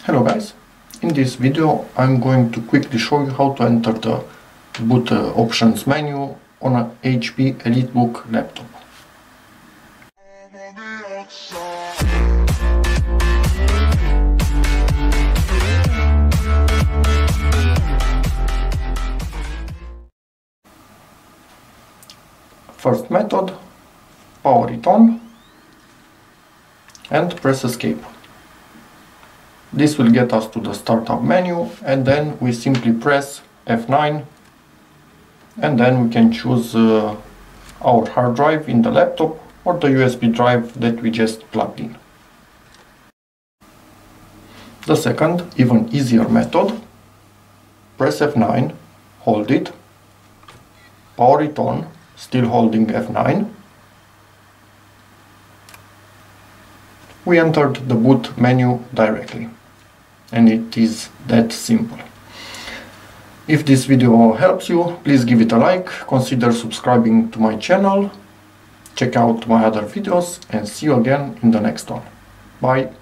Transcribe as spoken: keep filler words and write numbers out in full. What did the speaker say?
Hello guys, in this video I'm going to quickly show you how to enter the boot uh, options menu on a H P EliteBook laptop. First method, power it on and press escape. This will get us to the startup menu, and then we simply press F nine, and then we can choose uh, our hard drive in the laptop or the U S B drive that we just plugged in. The second, even easier method, press F nine, hold it, power it on, still holding F nine. We entered the boot menu directly. And it is that simple. If this video helps you, please give it a like, consider subscribing to my channel, check out my other videos, and see you again in the next one. Bye!